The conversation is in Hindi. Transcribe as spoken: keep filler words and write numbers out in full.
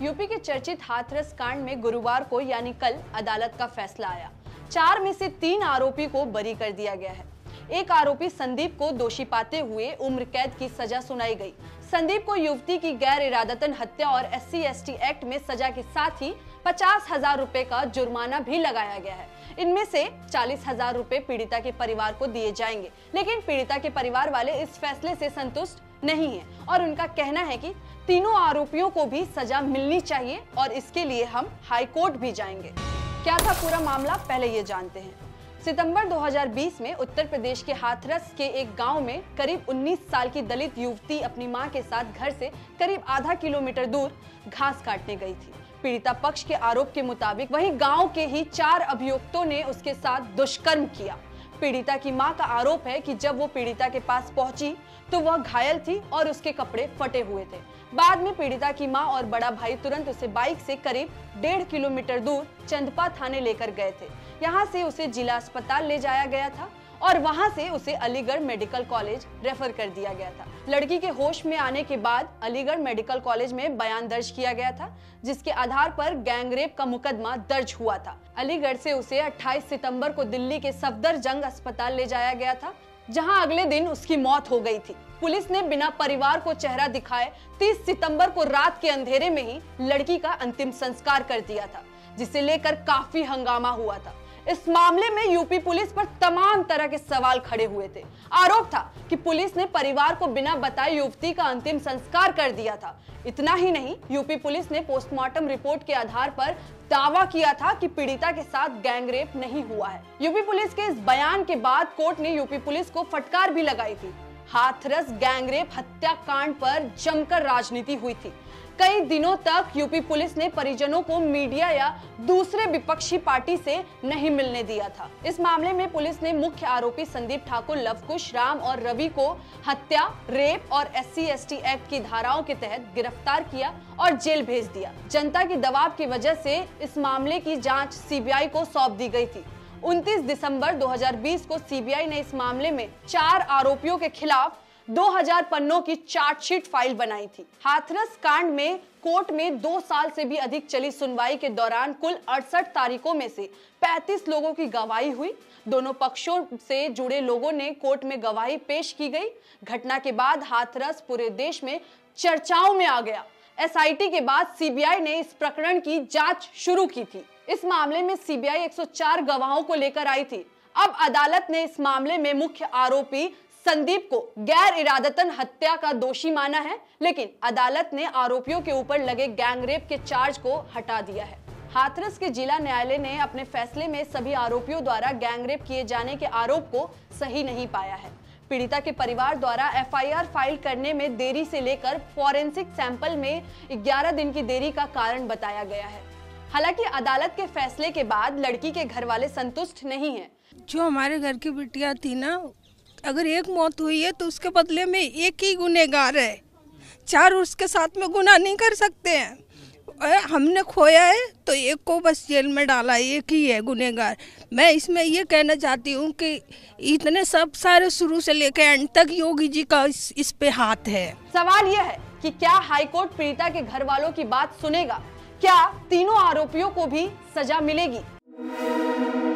यूपी के चर्चित हाथरस कांड में गुरुवार को यानी कल अदालत का फैसला आया। चार में से तीन आरोपी को बरी कर दिया गया है। एक आरोपी संदीप को दोषी पाते हुए उम्र कैद की सजा सुनाई गई। संदीप को युवती की गैर इरादतन हत्या और S C S T act में सजा के साथ ही पचास हजार रूपए का जुर्माना भी लगाया गया है। इनमें से चालीस हजार रूपए पीड़िता के परिवार को दिए जाएंगे, लेकिन पीड़िता के परिवार वाले इस फैसले से संतुष्ट नहीं है और उनका कहना है कि तीनों आरोपियों को भी सजा मिलनी चाहिए और इसके लिए हम हाई कोर्ट भी जाएंगे। क्या था पूरा मामला, पहले ये जानते हैं। सितंबर दो हज़ार बीस में उत्तर प्रदेश के हाथरस के एक गांव में करीब उन्नीस साल की दलित युवती अपनी मां के साथ घर से करीब आधा किलोमीटर दूर घास काटने गई थी। पीड़िता पक्ष के आरोप के मुताबिक वही गांव के ही चार अभियुक्तों ने उसके साथ दुष्कर्म किया। पीड़िता की मां का आरोप है कि जब वो पीड़िता के पास पहुंची तो वह घायल थी और उसके कपड़े फटे हुए थे। बाद में पीड़िता की मां और बड़ा भाई तुरंत उसे बाइक से करीब डेढ़ किलोमीटर दूर चंदपा थाने लेकर गए थे। यहाँ से उसे जिला अस्पताल ले जाया गया था और वहां से उसे अलीगढ़ मेडिकल कॉलेज रेफर कर दिया गया था। लड़की के होश में आने के बाद अलीगढ़ मेडिकल कॉलेज में बयान दर्ज किया गया था, जिसके आधार पर गैंगरेप का मुकदमा दर्ज हुआ था। अलीगढ़ से उसे अट्ठाईस सितंबर को दिल्ली के सफदरजंग अस्पताल ले जाया गया था, जहां अगले दिन उसकी मौत हो गई थी। पुलिस ने बिना परिवार को चेहरा दिखाए तीस सितंबर को रात के अंधेरे में ही लड़की का अंतिम संस्कार कर दिया था, जिसे लेकर काफी हंगामा हुआ था। इस मामले में यूपी पुलिस पर तमाम तरह के सवाल खड़े हुए थे। आरोप था कि पुलिस ने परिवार को बिना बताए युवती का अंतिम संस्कार कर दिया था। इतना ही नहीं, यूपी पुलिस ने पोस्टमार्टम रिपोर्ट के आधार पर दावा किया था कि पीड़िता के साथ गैंगरेप नहीं हुआ है। यूपी पुलिस के इस बयान के बाद कोर्ट ने यूपी पुलिस को फटकार भी लगाई थी। हाथरस गैंगरेप हत्याकांड पर जमकर राजनीति हुई थी। कई दिनों तक यूपी पुलिस ने परिजनों को मीडिया या दूसरे विपक्षी पार्टी से नहीं मिलने दिया था। इस मामले में पुलिस ने मुख्य आरोपी संदीप ठाकुर, लवकुश, राम और रवि को हत्या, रेप और S C S T act की धाराओं के तहत गिरफ्तार किया और जेल भेज दिया। जनता के दबाव की वजह से इस मामले की जाँच सी बी आई को सौंप दी गई थी। उनतीस दिसंबर दो हज़ार बीस को सी बी आई ने इस मामले में चार आरोपियों के खिलाफ दो हज़ार पन्नों की चार्जशीट फाइल बनाई थी। हाथरस कांड में कोर्ट में दो साल से भी अधिक चली सुनवाई के दौरान कुल अड़सठ तारीखों में से पैंतीस लोगों की गवाही हुई। दोनों पक्षों से जुड़े लोगों ने कोर्ट में गवाही पेश की गई। घटना के बाद हाथरस पूरे देश में चर्चाओं में आ गया। एस आई टी के बाद सी बी आई ने इस प्रकरण की जांच शुरू की थी। इस मामले में सी बी आई एक सौ चार गवाहों को लेकर आई थी। अब अदालत ने इस मामले में मुख्य आरोपी संदीप को गैर इरादतन हत्या का दोषी माना है, लेकिन अदालत ने आरोपियों के ऊपर लगे गैंगरेप के चार्ज को हटा दिया है। हाथरस के जिला न्यायालय ने अपने फैसले में सभी आरोपियों द्वारा गैंगरेप किए जाने के आरोप को सही नहीं पाया है। पीड़िता के परिवार द्वारा एफ आई आर फाइल करने में देरी से लेकर फॉरेंसिक सैंपल में ग्यारह दिन की देरी का कारण बताया गया है। हालांकि अदालत के फैसले के बाद लड़की के घर वाले संतुष्ट नहीं हैं। जो हमारे घर की बिटिया थी ना, अगर एक मौत हुई है तो उसके बदले में एक ही गुनहगार है, चार उसके साथ में गुनाह नहीं कर सकते हैं। हमने खोया है तो एक को बस जेल में डाला, एक ही है गुनहगार। मैं इसमें ये कहना चाहती हूँ कि इतने सब सारे शुरू से लेकर एंड तक योगी जी का इस, इस पे हाथ है। सवाल यह है कि क्या हाईकोर्ट पीड़िता के घर वालों की बात सुनेगा? क्या तीनों आरोपियों को भी सजा मिलेगी?